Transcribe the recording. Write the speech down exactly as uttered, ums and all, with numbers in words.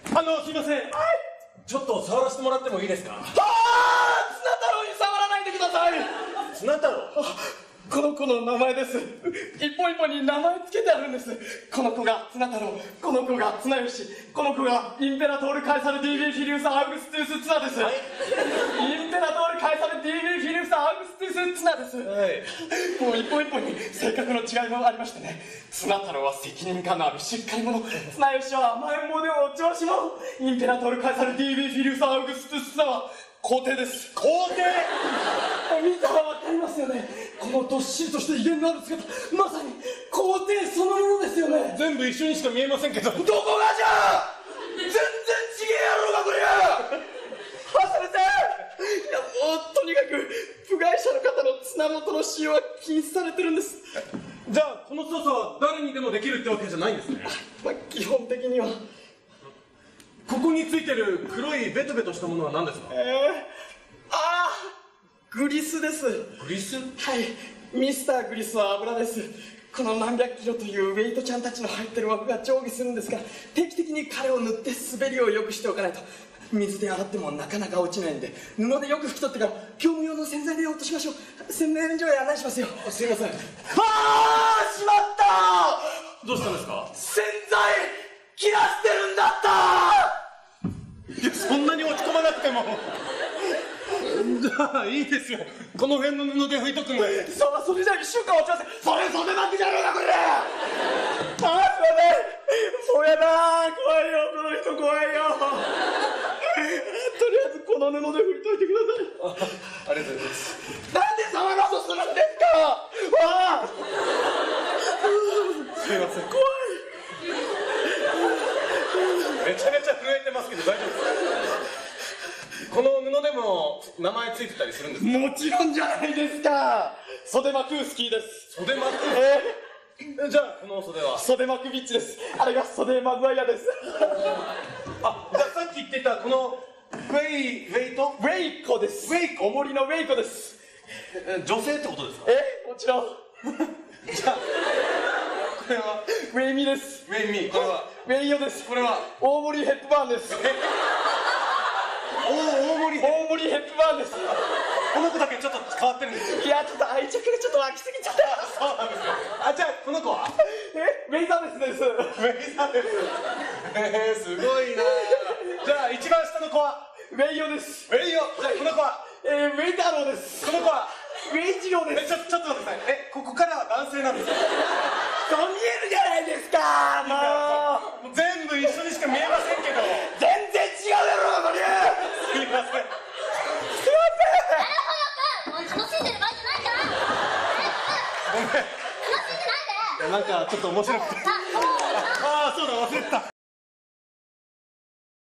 あの、すいません。はい。ちょっと触らせてもらってもいいですか？ ああ、綱太郎に触らないでください。 綱太郎？ この子の名前です。一本一本に名前つけてあるんです。この子が綱太郎、この子が綱吉、この子がインペラトール・カエサル・ディービー・フィリウス・アウグスティウス・綱です。はい、インペラトール・カエサル・ディービー・フィリウス・アウグスティウス・綱です。はい、もう一本一本に性格の違いもありましてね。綱太郎は責任感のあるしっかり者、綱吉は甘えん坊でお調子者、インペラトール・カエサル・ディービー・フィリウス・アウグスティウス・綱は皇帝です。 皇帝？ 見たらわかりますよね。このどっしりとした威厳のある姿、まさに皇帝そのものですよね。 全部一緒にしか見えませんけど。 どこがじゃ！全然ちげえやろうがこりゃ！はせ先生！いやもうとにかく部外者の方の綱元の使用は禁止されてるんです。 じゃあこの操作は誰にでもできるってわけじゃないんですね。 まあ基本的には。 ここについてる黒いベトベトしたものは何ですか？ えー、ああグリスです。 グリス？ はい、ミスターグリスは油です。この何百キロというウェイトちゃんたちの入ってる枠が上下するんですが、定期的に彼を塗って滑りを良くしておかないと水で洗ってもなかなか落ちないんで、布でよく拭き取ってから業務用の洗剤で落としましょう。洗面所へ案内しますよ。 すいません。 ああしまった。 どうしたんですか？ 洗剤切らしてるんだった。 いや、そんなに落ち込まなくても。じゃあいいですよ。この辺の布で拭いとくんで。 そそれじゃ一週間落ちません。それ袖巻きじゃろうがこれ。ああすいません。そうやな、怖いよこの人怖いよ。とりあえずこの布で拭いといてください。 ありがとうございます。 なんで触ろうとするんですか。わあすいません。 怖い。 めちゃめちゃ震えてますけど大丈夫ですか？この布でも名前ついてたりするんですか？ もちろんじゃないですか。袖マクースキーです。 袖マク？ えー、じゃあこの袖は袖マクビッチです。あれが袖マグワイアです。 あ、じゃあさっき言ってたこのウェイ、ウェイト？ ウェイコです。 ウェイコ？ 重りのウェイコです。 え、女性ってことですか？ え、もちろん。 じゃあこれはウェイミです。 ウェイミ、これはウェイヨです。 これは大森ヘップバーンです。 おお、大森大森ヘップバーンです。 この子だけちょっと変わってるんですよ。 いやちょっと愛着がちょっと湧きすぎちゃった。 そうなんですよ。あ、じゃあこの子はえ、ウェイザーですです。 ウェイザーです。えー、すごいな。じゃあ一番下の子はウェイヨです。 ウェイヨ。じゃあこの子はえー、ウェイ太郎です。 この子はウェイジローです。 え、ちょ、ちょっと待ってください。え、ここからは男性なんですか？ そう見えるじゃないですか。もうもう全部一緒にしか見えませんけど。 全然違うだろうこれ。 すいません。 すいません。 もう楽しんでる場合じゃないから。 ごめん。 楽しんでないで。 なんかちょっと面白くて。 あ、そうだ。 ああ、そうだ、忘れてた。